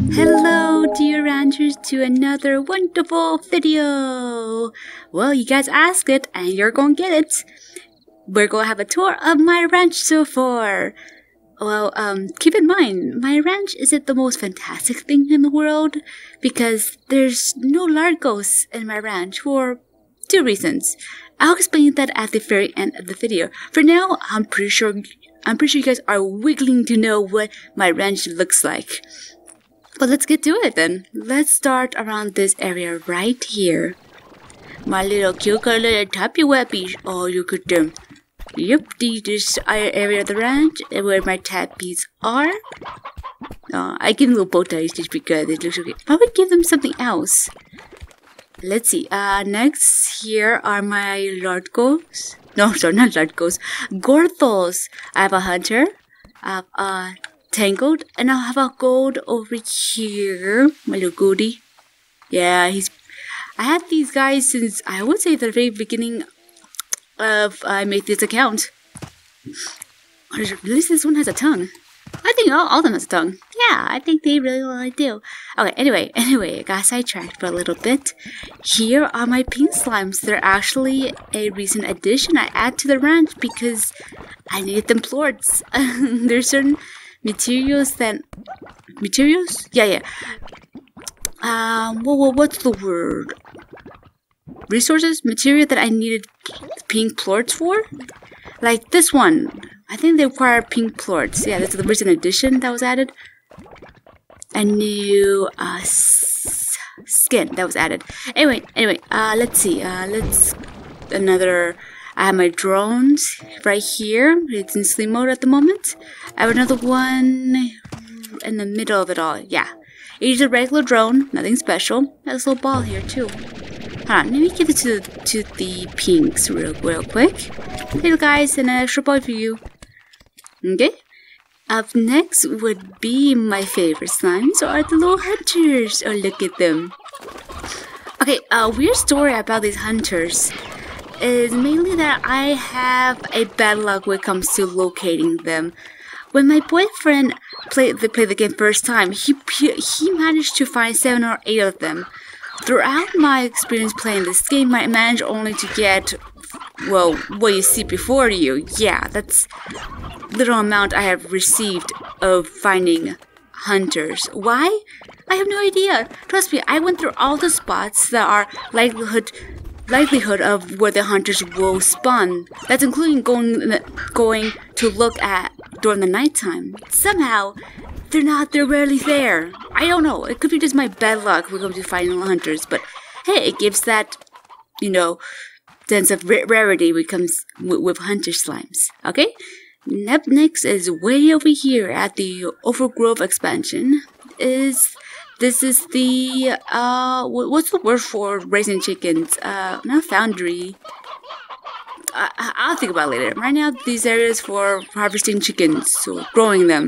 Hello dear ranchers to another wonderful video. Well, you guys asked it and you're gonna get it. We're gonna have a tour of my ranch so far. Well, keep in mind, my ranch isn't the most fantastic thing in the world because there's no largos in my ranch for two reasons. I'll explain that at the very end of the video. For now, I'm pretty sure you guys are wiggling to know what my ranch looks like. But let's get to it then. Let's start around this area right here. My little cute little tappy webbies. Oh, you could yep, this area of the ranch where my tappies are. I give them little bow ties just because it looks okay. Probably give them something else. Let's see. Next here are my largos. No, sorry, not largos. Gordos. I have a hunter. I have a tangled, and I'll have a gold over here. My little goldie. Yeah, I had these guys since I would say the very beginning of I made this account. At least this one has a tongue. I think all of them has a tongue. Yeah, I think they really do. Okay, anyway, I got sidetracked for a little bit. Here are my pink slimes. They're actually a recent addition I add to the ranch because I needed them plorts. There's certain materials? Yeah. What's the word? Resources? Material that I needed pink plorts for? Like this one. I think they require pink plorts. Yeah, that's the recent addition that was added. A new skin that was added. Anyway, let's see. I have my drones right here. It's in sleep mode at the moment. I have another one in the middle of it all. Yeah. It's a regular drone, nothing special. There's a little ball here too. Hold on, let me give it to the pinks real quick. Hey guys, an extra ball for you. Okay. Up next would be my favorite slimes are the little hunters. Oh, look at them. Okay, a weird story about these hunters is mainly that I have a bad luck when it comes to locating them. When my boyfriend played the game first time, he managed to find 7 or 8 of them. Throughout my experience playing this game, I managed only to get, well, what you see before you. Yeah, that's little amount I have received of finding hunters. Why? I have no idea. Trust me, I went through all the spots that are likelihood of where the hunters will spawn. That's including going to look at during the nighttime. Somehow, they're rarely there. I don't know. It could be just my bad luck when it comes to finding hunters, but hey, it gives that, sense of rarity when it comes with hunter slimes. Okay? Up next is way over here at the Overgrowth expansion. This is the what's the word for raising chickens? Not foundry. I'll think about it later. Right now, these areas for harvesting chickens, so growing them.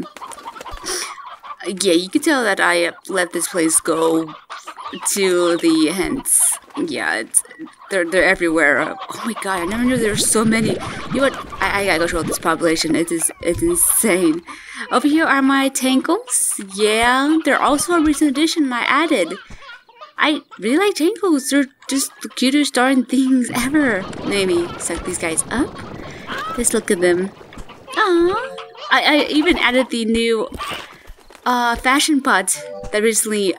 Yeah, you can tell that I let this place go to the hens. Yeah, they're everywhere. Oh my god, I never knew there were so many. You know what? I gotta control this population. It's insane. Over here are my tangles. Yeah, they're also a recent addition I added. I really like tangles. They're just the cutest darn things ever. Maybe suck these guys up. Let's look at them. Aww. I even added the new fashion pot that recently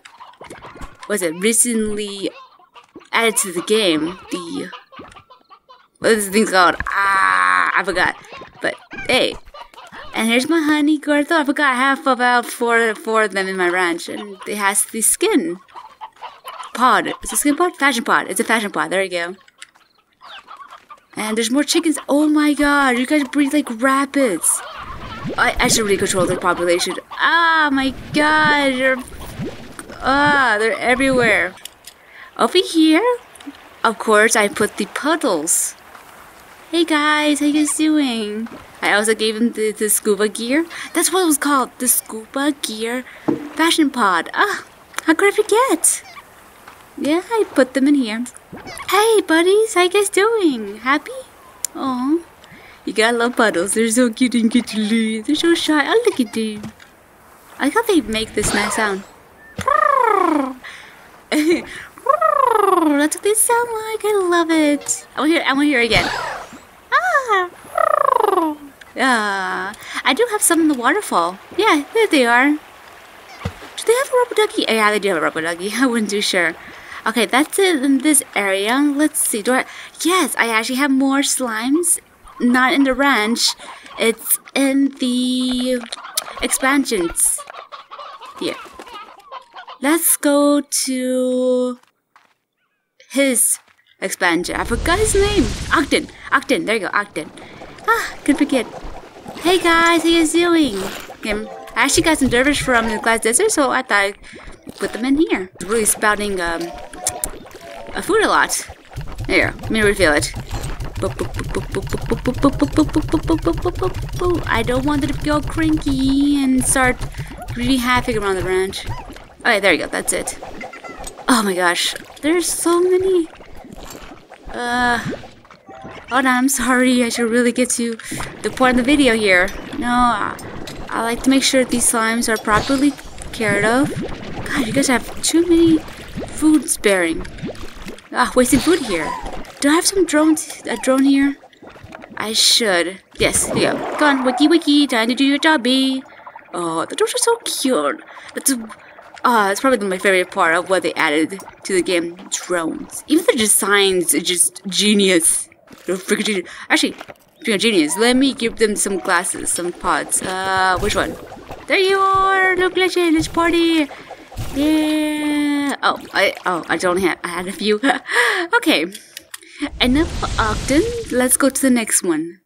added to the game. What is this thing called? I forgot. But hey, and here's my honey gordo. I forgot I have about four of them in my ranch, and it has the skin pod. Is it a skin pod? Fashion pod. It's a fashion pod. There you go. And there's more chickens. Oh my god, you guys breed like rabbits. I should really control their population. Ah, my god, they're everywhere. Over here, of course, I put the puddles. Hey guys, how you guys doing? I also gave them the scuba gear. That's what it was called, the scuba gear fashion pod. Ah, how could I forget? Yeah, I put them in here. Hey buddies, how you guys doing? Happy? Aw. You gotta love puddles. They're so cute and cute. They're so shy. Oh, look at them. I thought they make this nice sound. That's what they sound like. I love it. I want to hear it again. I do have some in the waterfall. Yeah, there they are. Do they have a rubber ducky? Yeah, they do have a rubber ducky. I wasn't too sure. Okay, that's it in this area. Let's see. Yes, I actually have more slimes. Not in the ranch. It's in the expansions. Here. Let's go to his expansion. I forgot his name. Ogden. Ogden. There you go. Ogden. Could forget. Hey guys, how you doing? I actually got some dervish from the Glass Desert, so I thought I'd put them in here. It's really spouting food a lot. Here, let me refill it. I don't want it to go cranky and start wreaking havoc around the ranch. Okay, there you go. That's it. Oh my gosh, there's so many. Hold on, I'm sorry. I should really get to the point of the video here. No, I like to make sure these slimes are properly cared of. God, you guys have too many food sparing. Wasting food here. Do I have some a drone here? I should. Yes, here you go. Come on, wiki, time to do your jobby. Oh, the drones are so cute. That's probably my favorite part of what they added to the game, drones. Even the designs are just genius. They're freaking genius. Actually, speaking of genius, let me give them some glasses, some pods. Which one? There you are! Look, let's party! Yeah. I don't have. I had a few. Okay. Enough of Ogden. Let's go to the next one.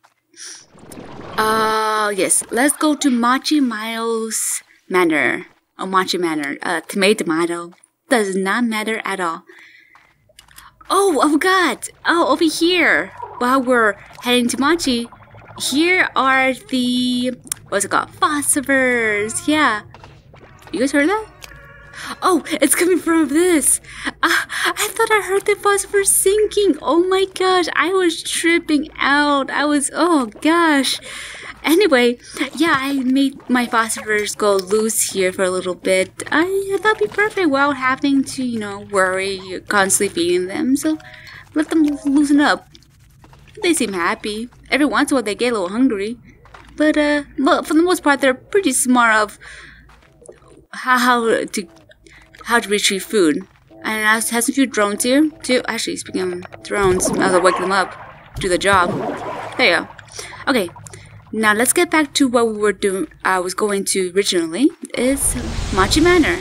Yes. Let's go to Mochi Miles Manor. Oh, Mochi Manor. Tomato. Does not matter at all. Oh, I forgot. Oh, over here. While we're heading to Mochi, here are the what's it called? Phosphors. Yeah. You guys heard that? Oh, it's coming from this. I thought I heard the phosphor sinking. Oh my gosh, I was tripping out. Oh gosh. Anyway, yeah, I made my phosphors go loose here for a little bit. I thought it'd be perfect without having to, worry, constantly feeding them. So let them loosen up. They seem happy. Every once in a while they get a little hungry. But for the most part, they're pretty smart of how to retrieve food. And I have some few drones here too. Actually, speaking of drones, I'll wake them up, do the job. There you go. Okay, now let's get back to what we were doing. I was going to originally is Mochi Manor.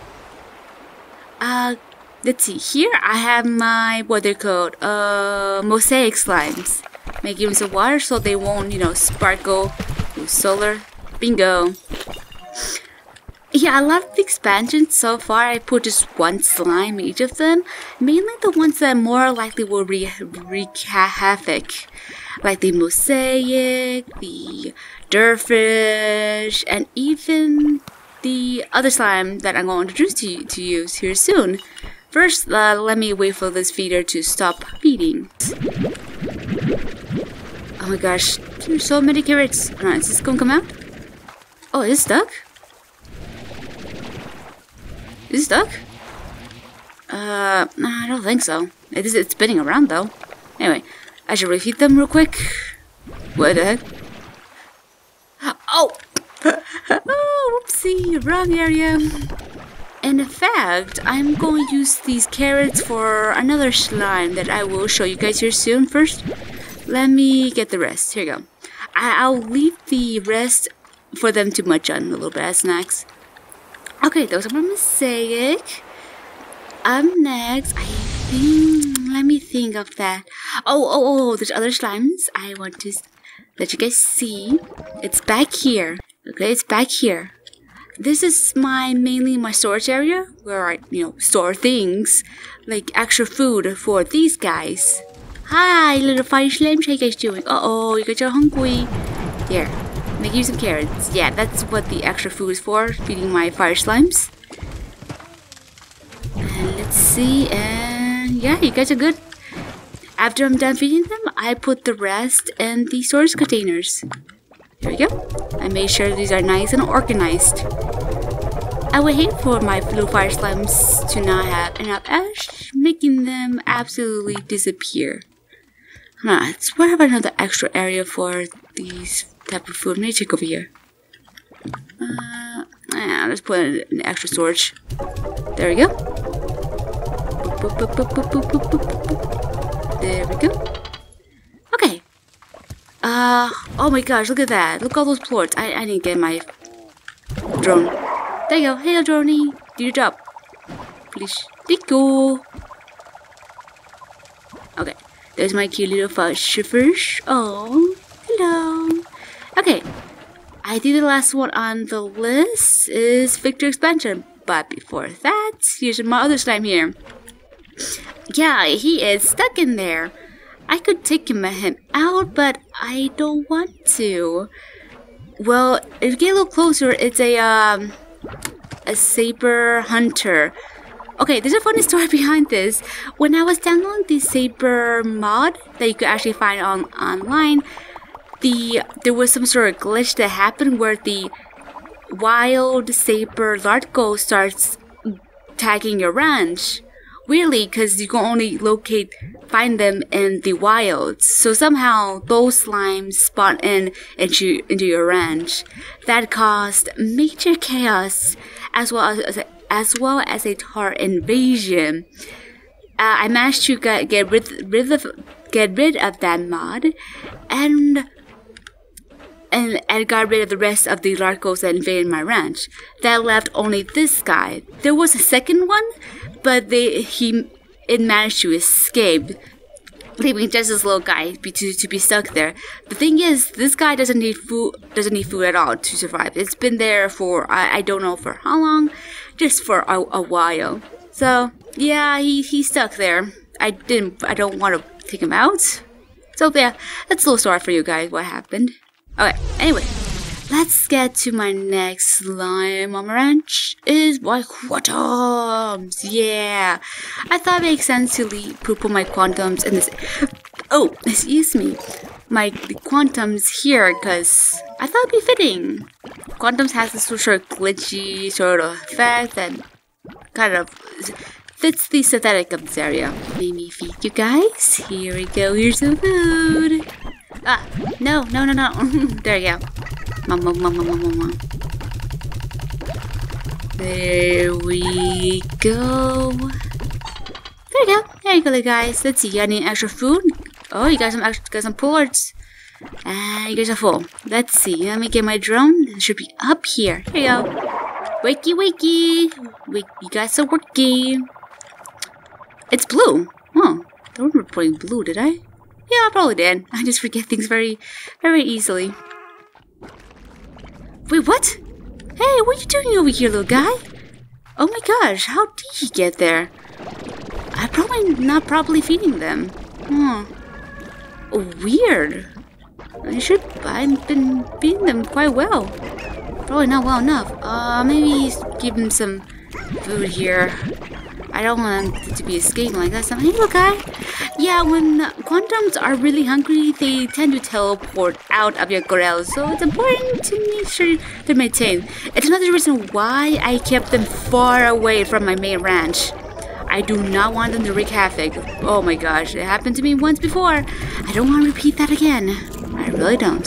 Let's see. Here I have my what they're called mosaic slimes. Make use of water so they won't sparkle with solar. Bingo. Yeah, I love the expansions so far. I put just one slime in each of them. Mainly the ones that more likely will wreak havoc. Like the mosaic, the derfish, and even the other slime that I'm going to introduce to you here soon. First, let me wait for this feeder to stop feeding. Oh my gosh, there's so many carrots. Alright, is this going to come out? Oh, it's stuck? Is it stuck? I don't think so. It's spinning around though. Anyway, I should refeed them real quick. What the heck? Oh! Oh, whoopsie, wrong area. In fact, I'm going to use these carrots for another slime that I will show you guys here soon. First, let me get the rest. Here you go. I'll leave the rest for them to munch on a little bit as snacks. Okay, those are my mosaic. Up next, I think, let me think of that. Oh, there's other slimes I want to let you guys see. It's back here. Okay, it's back here. This is mainly my storage area where I, store things like extra food for these guys. Hi, little fire slimes, how you guys doing? Uh-oh, you guys are hungry. Here. Make you some carrots. Yeah, that's what the extra food is for, feeding my fire slimes. And let's see, and yeah, you guys are good. After I'm done feeding them, I put the rest in the storage containers. Here we go. I made sure these are nice and organized. I would hate for my little fire slimes to not have enough ash, making them absolutely disappear. Let's have another extra area for these type of food. Let me check over here. Let's put in an extra storage. There we go. Boop, boop, boop, boop, boop, boop, boop, boop. There we go. Okay. Oh my gosh, look at that. Look at all those plorts. I need to get my drone. There you go. Hey, droney. Do your job. Please. Thank you. Okay. There's my cute little fish. Oh, hello. Okay. I think the last one on the list is Victor Expansion. But before that, here's my other slime here. Yeah, he is stuck in there. I could take him out, but I don't want to. Well, if you get a little closer, it's a Saber Hunter. Okay, there's a funny story behind this. When I was downloading the Saber mod that you could actually find online, there was some sort of glitch that happened where the wild Saber Largo starts tagging your ranch. Weirdly, because you can only find them in the wilds. So somehow those slimes spawn into your ranch. That caused major chaos, as well as a Tar invasion. I managed to get rid of that mod, and got rid of the rest of the Largos that invaded my ranch. That left only this guy. There was a second one, but it managed to escape, leaving just this little guy to be stuck there. The thing is, this guy doesn't need food at all to survive. It's been there for I don't know for how long, just for a while. So yeah, he's stuck there. I don't want to take him out. So yeah, that's a little story for you guys. What happened? Okay. Anyway, let's get to my next slime on my ranch. Is my quantums. Yeah, I thought it makes sense to put my quantums in this. Oh, excuse me. My quantums here, because I thought it'd be fitting. Quantums has this sort of glitchy sort of effect that kind of fits the aesthetic of this area. Let me feed you guys. Here we go. Here's some food. Ah, no. There you go. Mom. There we go. There you go, guys. Let's see. You got any extra food? Oh, you got some plorts. And you guys are full. Let's see. Let me get my drone. It should be up here. Here you go. Wakey. You guys are working. It's blue. Oh, I don't remember putting blue, did I? Yeah, I probably did. I just forget things very, very easily. Wait, what? Hey, what are you doing over here, little guy? Oh my gosh, how did he get there? I'm probably not properly feeding them. Oh, weird. I've been feeding them quite well. Probably not well enough. Maybe give him some food here. I don't want them to be escaping like that. Hey, little guy. Yeah, when quantums are really hungry, they tend to teleport out of your corral, so it's important to make sure they're maintained. It's another reason why I kept them far away from my main ranch. I do not want them to wreak havoc. Oh my gosh, it happened to me once before. I don't want to repeat that again. I really don't.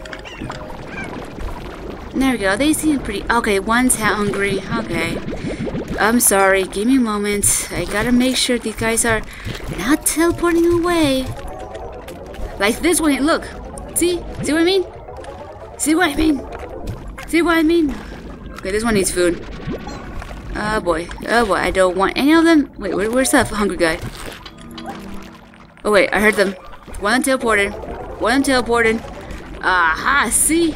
There we go. They seem pretty... Okay, one's hungry. Okay. I'm sorry. Give me a moment. I gotta make sure these guys are not teleporting away. Like this one. Look. See? See what I mean? See what I mean? See what I mean? Okay, this one needs food. Oh boy. I don't want any of them. Wait, where's that hungry guy? Oh wait, I heard them. One teleported. Aha, see?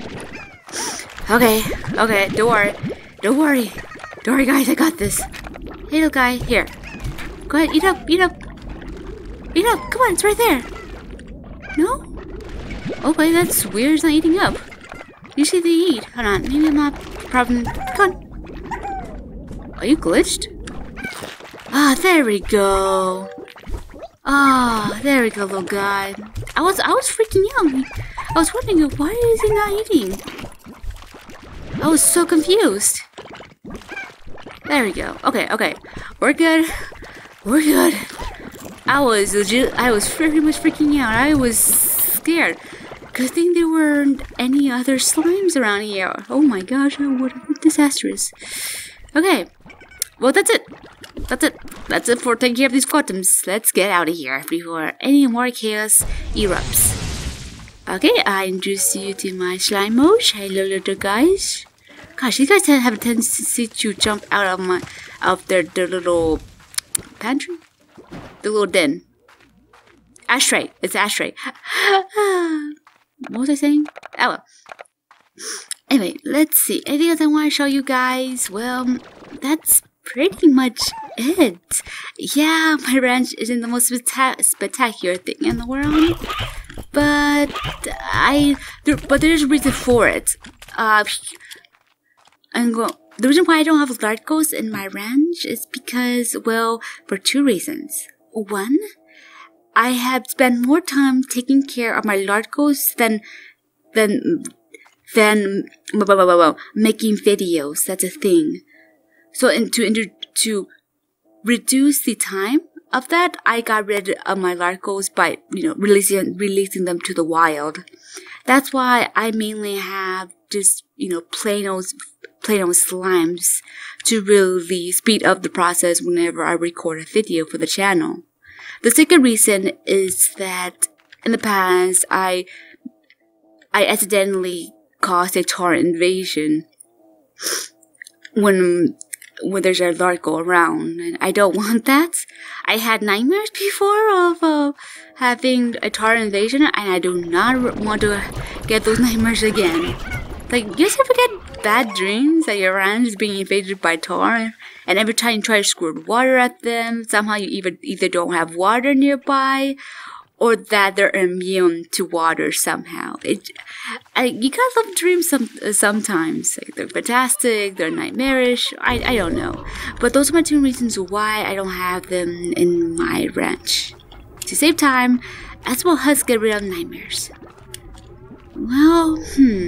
Okay, don't worry, guys, I got this. Hey, little guy, here. Go ahead, eat up. Come on, it's right there. No? Okay, that's weird. It's not eating up. Usually they eat. Hold on, maybe I'm not problem. Come on. Are you glitched? Ah, there we go. Ah, there we go, little guy. I was freaking out. I was wondering why is he not eating? I was so confused. There we go. Okay, okay. We're good. We're good. I was very much freaking out. I was scared. Good thing there weren't any other slimes around here. Oh my gosh, that would have been disastrous. Okay. Well, that's it. That's it. That's it for taking care of these quantums. Let's get out of here before any more chaos erupts. Okay, I introduce you to my slime mosh. Hello, little guys. Gosh, these guys have a tendency to jump out of their little pantry, the little den. Ashtray. It's ashtray. What was I saying? Oh well. Anyway, let's see. Anything else I want to show you guys? Well, that's pretty much it. Yeah, my ranch isn't the most spectacular thing in the world, but there's a reason for it. The reason why I don't have Larkos in my ranch is because, well, for two reasons. One, I have spent more time taking care of my Larkos than making videos. That's a thing. So, to reduce the time of that, I got rid of my Larkos by, releasing them to the wild. That's why I mainly have just, plain old slimes to really speed up the process whenever I record a video for the channel. The second reason is that in the past, I accidentally caused a torrent invasion when there's a Larko around, and I don't want that. I had nightmares before of having a torrent invasion, and I do not want to get those nightmares again. Like, you guys ever get bad dreams that your ranch is being invaded by tar, and every time you try to squirt water at them, somehow you either don't have water nearby, or that they're immune to water somehow. You gotta love dreams sometimes. Like, they're fantastic, they're nightmarish, I don't know. But those are my two reasons why I don't have them in my ranch. To save time, as well as get rid of nightmares. Well,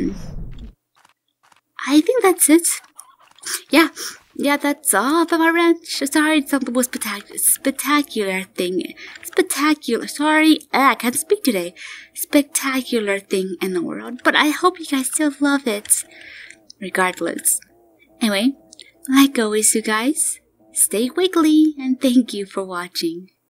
I think that's it. Yeah, that's all about my ranch. Sorry, it's not the most spectacular thing. Sorry, I can't speak today. Spectacular thing in the world. But I hope you guys still love it. Regardless. Anyway, like always, you guys, stay wiggly and thank you for watching.